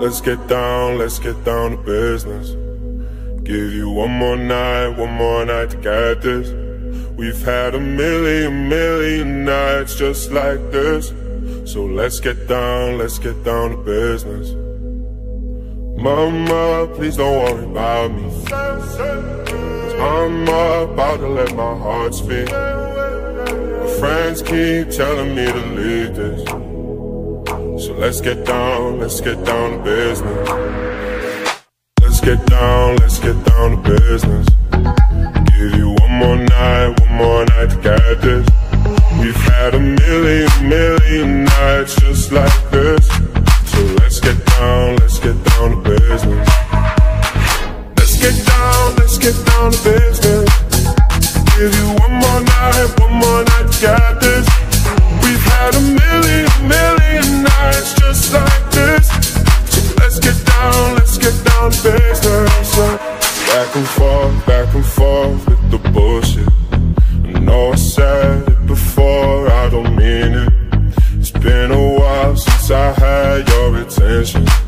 Let's get down to business. Give you one more night to get this. We've had a million nights just like this. So let's get down to business. Mama, please don't worry about me, 'cause I'm about to let my heart speak. My friends keep telling me to leave this. So let's get down to business. Let's get down to business. Give you one more night to get this. We've had a million nights just like this. So let's get down to business. Let's get down to business. Give you one more night to get this. We've had a million nights just like this. So let's get down to business. Back and forth with the bullshit. I know I said it before, I don't mean it. It's been a while since I had your attention.